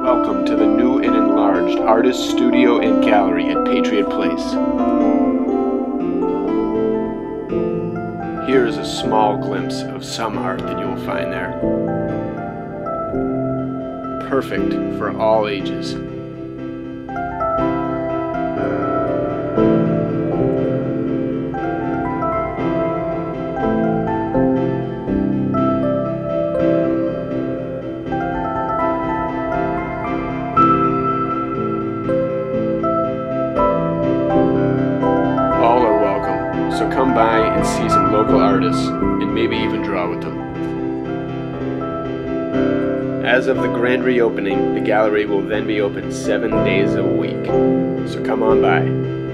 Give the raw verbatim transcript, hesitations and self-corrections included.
Welcome to the new and enlarged Artist Studio and Gallery at Patriot Place. Here is a small glimpse of some art that you will find there. Perfect for all ages. So come by and see some local artists, and maybe even draw with them. As of the grand reopening, the gallery will then be open seven days a week. So come on by.